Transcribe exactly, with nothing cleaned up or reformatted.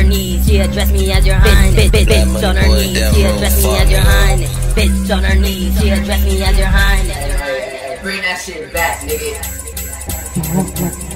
knees, she addressed me as your highness. Bitch, bitch, bitch on her knees, she addressed me as your highness. Bitch on her knees, she addressed me as your highness. Bring that shit back, nigga.